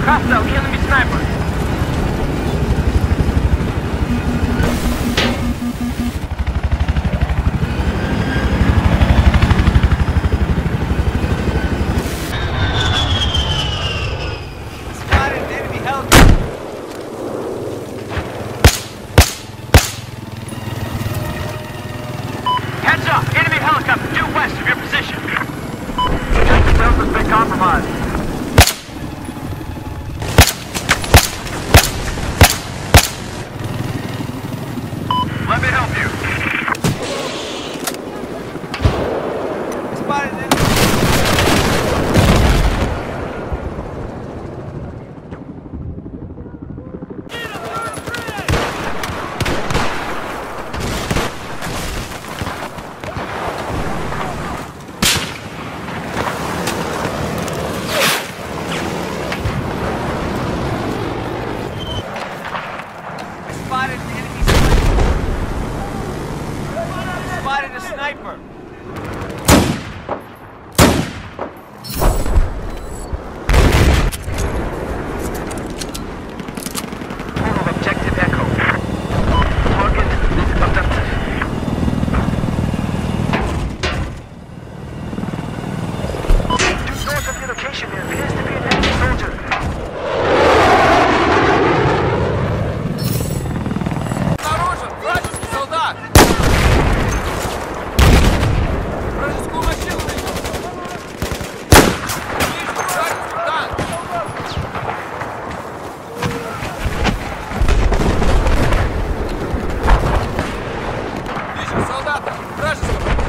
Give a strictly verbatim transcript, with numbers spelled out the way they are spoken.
Hostile, enemy sniper. Spotted enemy helicopter. Heads up, enemy helicopter due west of your position. Objective Delta has been compromised. Let me help you. Spotted enemy. Spotted an enemy sniper. Spotted a sniper. Full of objective Echo. Target is abducted. Due north of your location, there appears to be an enemy soldier. Обнаружен вражеский солдат! Вражескую машину вижу! Вижу вражеский танк! Вижу солдата! Вражеского!